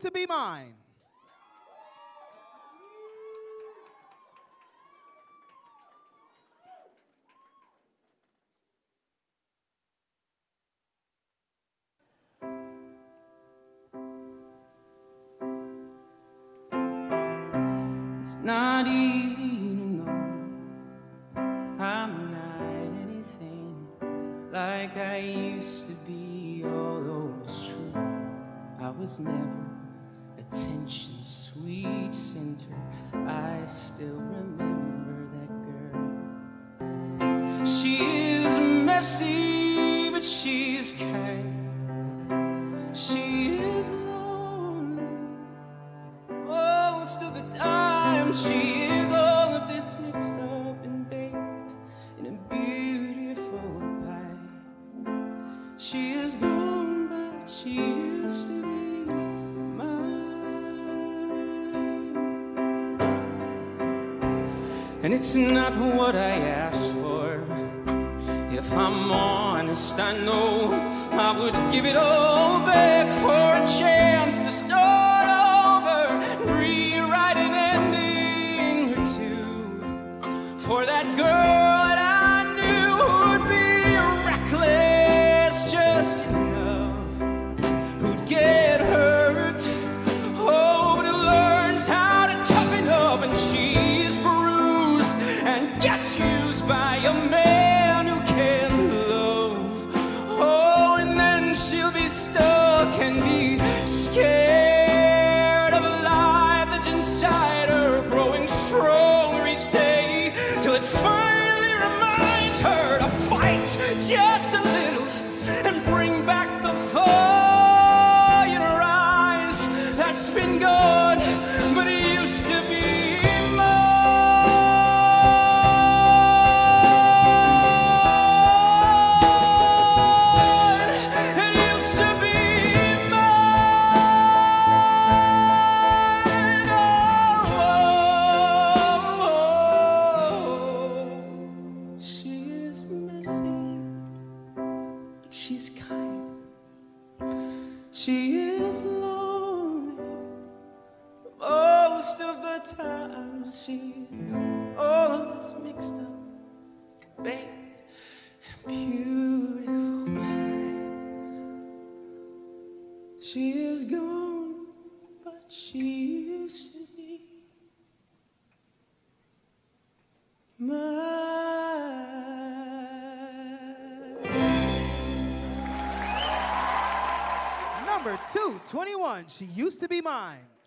to be mine. It's not easy to know I'm not anything like I used to be, although it's true I was never attention's sweet center. I still remember that girl. She is messy, but she's kind. She is lonely most of the time. She is all of this mixed up and baked in a beautiful pie. She is gone, but she used to be mine. And it's not what I asked for. If I'm honest, I know I would give it all back for a chance to start over, rewrite an ending or two for that girl that I knew would be reckless just enough, who'd get hurt, oh, but who learns how to toughen up, and she's bruised and gets used by a man who can't love. Oh, and then she'll be stuck and be scared of a life that's inside her, growing stronger each day, till it finally reminds her to fight just a little and bring back the fire in her eyes that's been gone, but it used to be she's kind. She is lonely most of the time. She's all of this mixed up, baked, and beautiful pie. She is gone, but she used to be mine. Number 221, She Used to Be Mine.